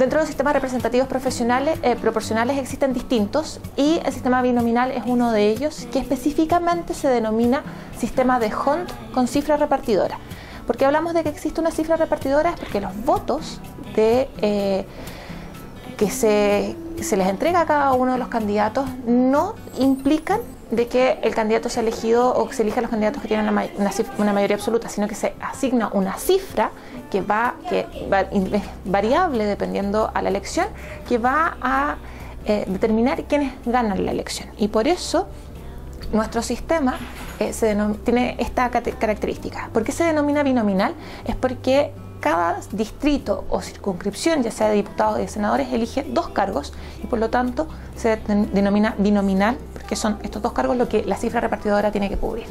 Dentro de los sistemas representativos proporcionales existen distintos y el sistema binominal es uno de ellos, que específicamente se denomina sistema de Hont con cifra repartidora. ¿Por qué hablamos de que existe una cifra repartidora? Es porque los votos que se les entrega a cada uno de los candidatos no implican de que el candidato sea elegido o que se elijan los candidatos que tienen una mayoría absoluta, sino que se asigna una cifra que es variable dependiendo a la elección, que va a determinar quiénes ganan la elección. Y por eso nuestro sistema tiene esta característica. ¿Por qué se denomina binominal? Es porque cada distrito o circunscripción, ya sea de diputados y de senadores, elige 2 cargos y por lo tanto se denomina binominal, porque son estos 2 cargos lo que la cifra repartidora tiene que cubrir.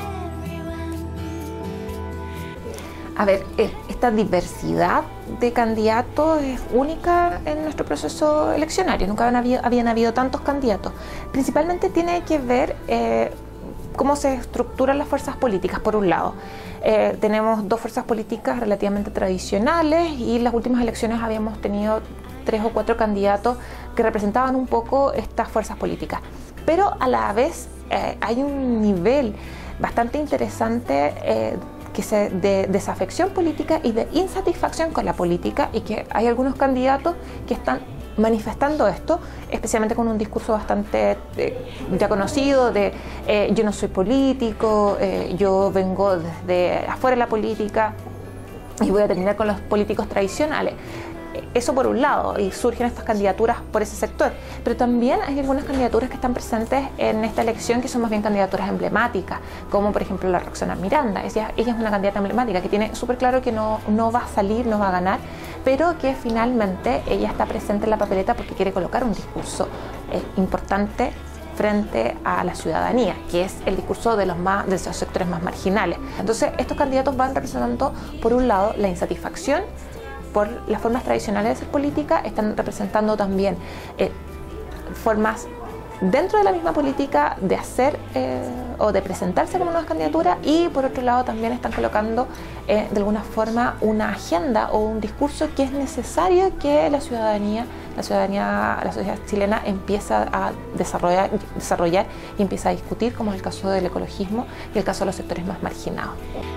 A ver, esta diversidad de candidatos es única en nuestro proceso eleccionario. Nunca habían habido tantos candidatos. Principalmente tiene que ver cómo se estructuran las fuerzas políticas, por un lado. Tenemos 2 fuerzas políticas relativamente tradicionales y en las últimas elecciones habíamos tenido 3 o 4 candidatos que representaban un poco estas fuerzas políticas. Pero a la vez hay un nivel bastante interesante de desafección política y de insatisfacción con la política, y que hay algunos candidatos que están manifestando esto, especialmente con un discurso bastante ya conocido de yo no soy político, yo vengo desde afuera de la política y voy a terminar con los políticos tradicionales. Eso por un lado, y surgen estas candidaturas por ese sector, pero también hay algunas candidaturas que están presentes en esta elección que son más bien candidaturas emblemáticas, como por ejemplo la Roxana Miranda. Ella es una candidata emblemática que tiene súper claro que no va a salir, no va a ganar, pero que finalmente ella está presente en la papeleta porque quiere colocar un discurso importante frente a la ciudadanía, que es el discurso de esos sectores más marginales. Entonces estos candidatos van representando por un lado la insatisfacción por las formas tradicionales de hacer política, están representando también formas dentro de la misma política de hacer o de presentarse como nuevas candidaturas, y por otro lado también están colocando de alguna forma una agenda o un discurso que es necesario que la sociedad chilena empieza a desarrollar y empieza a discutir, como es el caso del ecologismo y el caso de los sectores más marginados.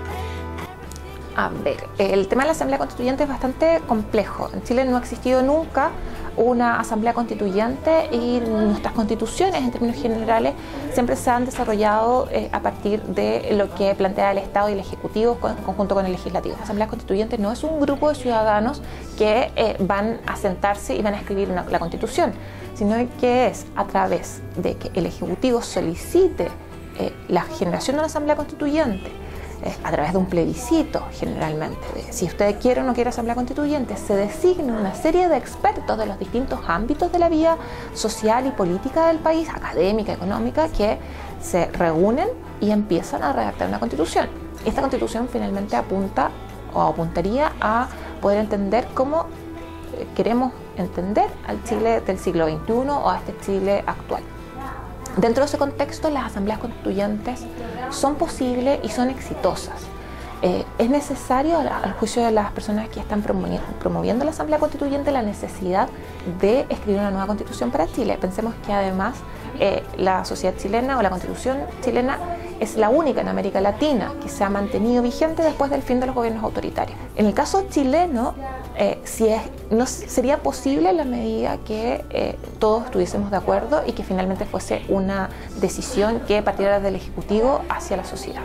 A ver, el tema de la Asamblea Constituyente es bastante complejo. En Chile no ha existido nunca una Asamblea Constituyente y nuestras constituciones, en términos generales, siempre se han desarrollado a partir de lo que plantea el Estado y el Ejecutivo en conjunto con el Legislativo. La Asamblea Constituyente no es un grupo de ciudadanos que van a sentarse y van a escribir la Constitución, sino que es a través de que el Ejecutivo solicite la generación de una Asamblea Constituyente a través de un plebiscito, generalmente, de si usted quiere o no quiere asamblea constituyente, se designa una serie de expertos de los distintos ámbitos de la vida social y política del país, académica, económica, que se reúnen y empiezan a redactar una constitución. Esta constitución finalmente apunta o apuntaría a poder entender cómo queremos entender al Chile del siglo XXI o a este Chile actual. Dentro de ese contexto, las asambleas constituyentes son posibles y son exitosas. Es necesario, al juicio de las personas que están promoviendo la asamblea constituyente, la necesidad de escribir una nueva constitución para Chile. Pensemos que además la sociedad chilena o la constitución chilena es la única en América Latina que se ha mantenido vigente después del fin de los gobiernos autoritarios. En el caso chileno, no sería posible en la medida que todos estuviésemos de acuerdo y que finalmente fuese una decisión que partiera del Ejecutivo hacia la sociedad.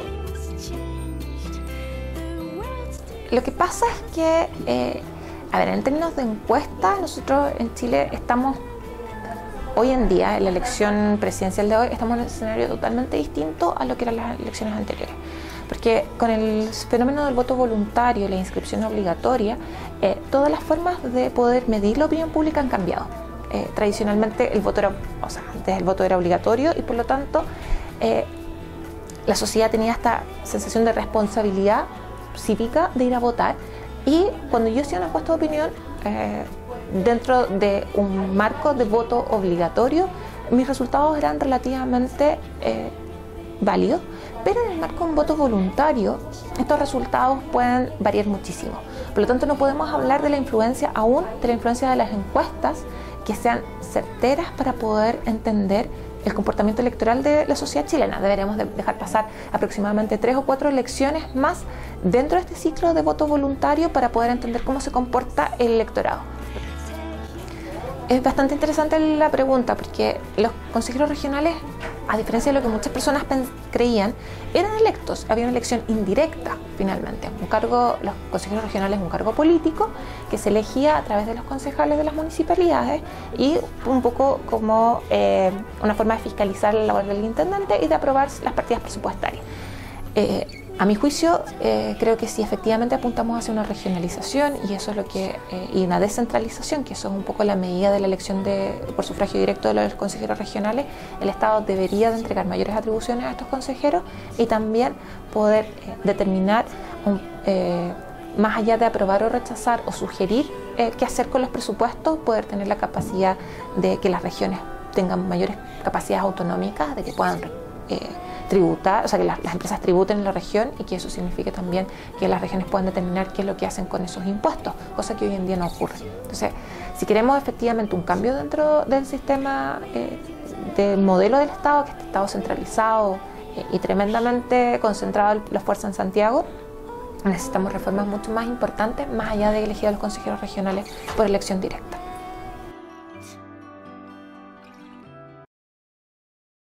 Lo que pasa es que, en términos de encuesta, nosotros en Chile estamos, hoy en día, en la elección presidencial de hoy, estamos en un escenario totalmente distinto a lo que eran las elecciones anteriores. Porque con el fenómeno del voto voluntario y la inscripción obligatoria, todas las formas de poder medir la opinión pública han cambiado. Tradicionalmente antes el voto era obligatorio y por lo tanto la sociedad tenía esta sensación de responsabilidad cívica de ir a votar, y cuando yo hacía una encuesta de opinión dentro de un marco de voto obligatorio, mis resultados eran relativamente válidos, pero en el marco de un voto voluntario, estos resultados pueden variar muchísimo. Por lo tanto, no podemos hablar de la influencia aún, de la influencia de las encuestas, que sean certeras para poder entender el comportamiento electoral de la sociedad chilena. Deberíamos dejar pasar aproximadamente 3 o 4 elecciones más dentro de este ciclo de voto voluntario para poder entender cómo se comporta el electorado. Es bastante interesante la pregunta porque los consejeros regionales, a diferencia de lo que muchas personas creían, eran electos. Había una elección indirecta finalmente. Los consejeros regionales es un cargo político que se elegía a través de los concejales de las municipalidades y un poco como una forma de fiscalizar la labor del intendente y de aprobar las partidas presupuestarias. A mi juicio, creo que si efectivamente apuntamos hacia una regionalización y eso es lo que y una descentralización, que eso es un poco la medida de la elección por sufragio directo de los consejeros regionales, el Estado debería de entregar mayores atribuciones a estos consejeros y también poder determinar, más allá de aprobar o rechazar o sugerir qué hacer con los presupuestos, poder tener la capacidad de que las regiones tengan mayores capacidades autonómicas, de que puedan tributar, o sea, que las empresas tributen en la región y que eso signifique también que las regiones puedan determinar qué es lo que hacen con esos impuestos, cosa que hoy en día no ocurre. Entonces, si queremos efectivamente un cambio dentro del sistema del modelo del Estado, que este Estado centralizado y tremendamente concentrado la fuerza en Santiago, necesitamos reformas mucho más importantes, más allá de elegir a los consejeros regionales por elección directa.